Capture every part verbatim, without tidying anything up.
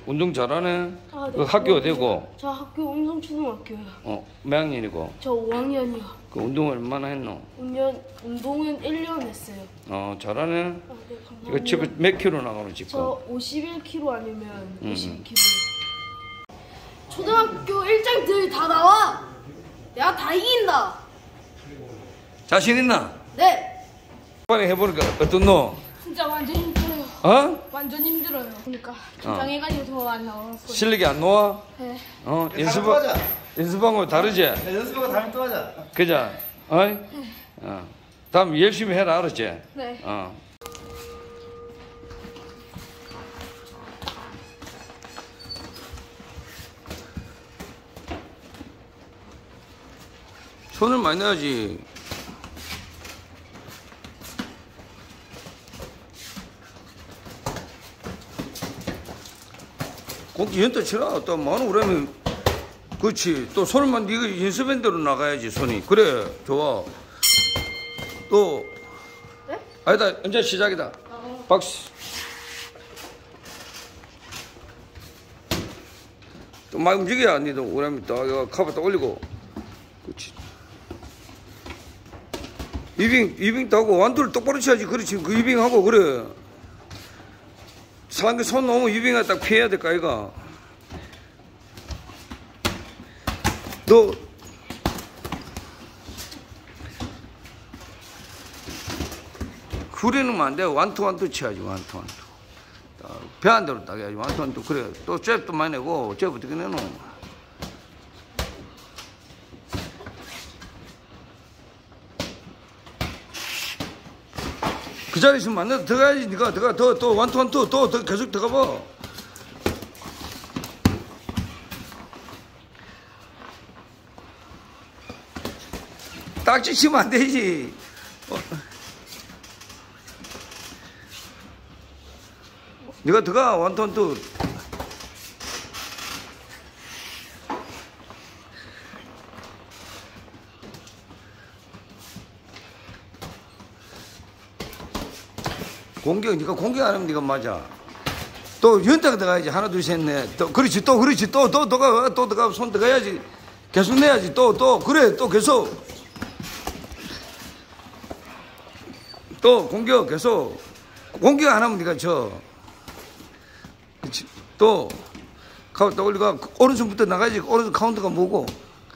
운동 잘하네. 아, 네. 그 학교 어디고? 저 학교 운동초등학교요. 어, 몇 학년이고? 저 오 학년이요. 그 운동을 얼마나 했노? 운전, 운동은 일 년 했어요. 어, 잘하네. 아, 네, 감사합니다. 이거 지금 몇 킬로 나가노 지금? 저 오십일 킬로그램 아니면 음. 오십이 킬로그램. 초등학교 일장들 다 나와. 내가 다 이긴다. 자신 있나? 네. 이번에 해보니까 어떻노? 진짜 완전 힘들어요. 어? 완전 힘들어요. 그러니까 긴장해가지고 더 안 나왔어요. 실력이 안 나와? 네. 어, 다음에 연습, 또 하자. 연습한 거 다르지? 네, 연습하고 다음에 또 하자. 그자? 어이? 어. 다음 열심히 해라, 알았지? 네. 어. 손을 많이 넣어야지. 공기 연타 치라. 또 많은 그러면 그렇지. 또 손을만 네가 연습한 대로 나가야지 손이. 그래 좋아. 또 네? 아니다. 이제 시작이다. 어. 박수. 또 막 움직여야 니도 그러면 또 이거 카바 또 올리고. 그렇지. 이빙 이빙 따고 완두를 똑바로 쳐야지. 그렇지. 그 이빙하고 그래. 사람이 손 놓으면 유빙을 딱 피해야 될까, 이거? 너, 후리는 안 돼. 완투, 완투 쳐야지, 완투, 완투. 배한 대로 딱 해야지, 완투, 완투. 그래. 또 잽도 많이 내고, 잽 어떻게 내노? 그 자리에 있으면 안 돼. 들어가야지. 니가 들어가. 더, 또, 완투, 완투. 또, 더 계속 들어가 봐. 딱지 치면 안 되지. 어. 니가 들어가. 완투, 완투. 공격, 니가 공격 안 하면 니가 맞아. 또 연타가 들어가야지. 하나, 둘, 셋, 넷. 또, 그렇지. 또, 그렇지. 또, 또, 또 가, 또 들어가. 손 들어가야지. 계속 내야지. 또, 또, 그래. 또 계속. 또, 공격, 계속. 공격 안 하면 니가 져. 그렇지. 또, 카운트 올리가, 오른손부터 나가야지. 오른손 카운트가 뭐고.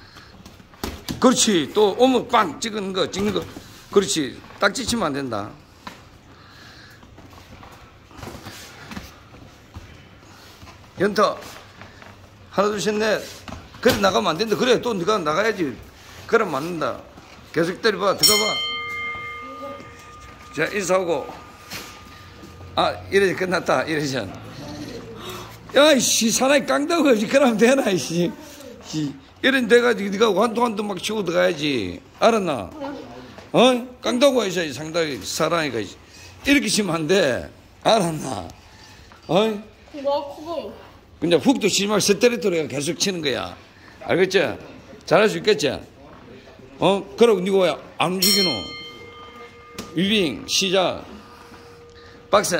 그렇지. 또, 오면 빵! 찍는 거, 찍는 거. 그렇지. 딱지 치면 안 된다. 연타 하나 둘 셋 넷 그래 나가면 안 된다. 그래 또 네가 나가야지. 그럼 맞는다. 계속 때려봐. 들어가봐. 자 인사하고 아 이래 끝났다. 이래서 야이씨 사나이 깡다고 없이 그러면 되나 이씨 이런 돼가지고 네가 완도 완도 막 치고 들어가야지. 알았나? 어? 깡다고 해야지. 상당히 사나이가 이렇게 치면 안 돼. 알았나? 어? 그거 그거. 근데 훅도 치지 말고 스트레이트로 계속 치는 거야. 알겠지? 잘할 수 있겠지? 어? 그러고 니가 왜 안 움직이노? 위빙, 시작. 박스.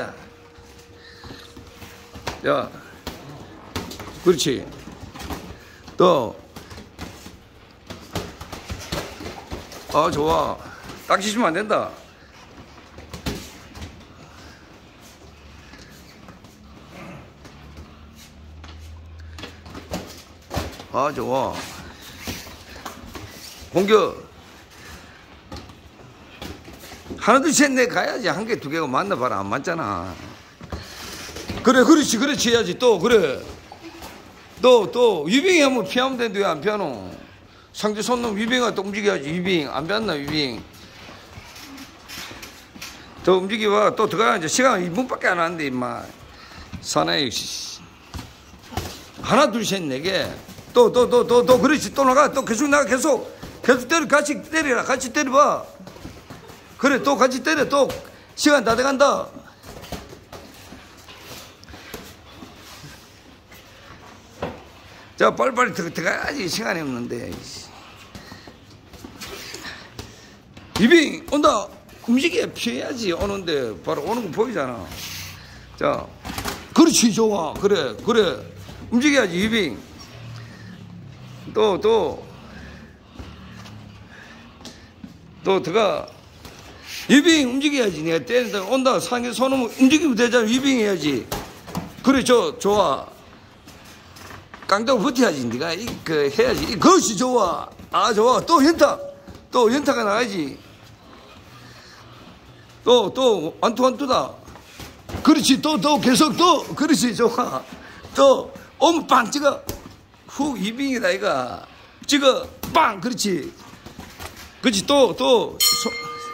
야. 그렇지. 또. 아, 좋아. 딱 치시면 안 된다. 아, 좋아. 공격. 하나, 둘, 셋, 넷 가야지. 한 개, 두 개가 맞나봐라. 안 맞잖아. 그래, 그렇지, 그렇지 해야지. 또, 그래. 또, 또, 위빙이 하면 피하면 되는데 왜 안 피하노? 상대 손놈 위빙아 또 움직여야지. 위빙. 안 피했나, 위빙. 더 움직여봐. 또 들어가야지. 시간 이 분밖에 안 하는데, 임마. 사나이, 하나, 둘, 셋, 네 개. 또, 또, 또, 또, 또, 그렇지. 또 나가. 또 계속 나가. 계속. 계속 때려. 같이 때리라. 같이 때려봐. 그래. 또 같이 때려. 또. 시간 다 돼간다. 자, 빨리빨리 들어, 들어가야지. 시간이 없는데. 이빙, 온다. 움직여. 피해야지. 오는데. 바로 오는 거 보이잖아. 자. 그렇지, 좋아. 그래, 그래. 움직여야지, 유빙. 또, 또. 또, 들어가. 유빙 움직여야지. 내가 때린다. 온다. 상에 손으로 움직이면 되잖아. 유빙 해야지. 그래, 저, 좋아. 깡다고 버텨야지. 네가, 이, 그, 해야지. 이, 그것이 좋아. 아, 좋아. 또 연타. 또 연타가 나가야지. 또, 또, 완투완투다. 그렇지. 또, 또, 계속 또. 그렇지. 좋아. 또, 오면 빵 찍어. 훅, 유빙이다, 이거. 찍어. 빵. 그렇지. 그렇지. 또, 또. 소,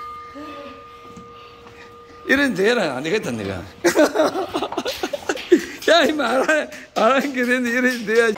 이런 데나 안 되겠다, 내가. 야, 이마, 안 하는 게 됐는데, 이런 데야지.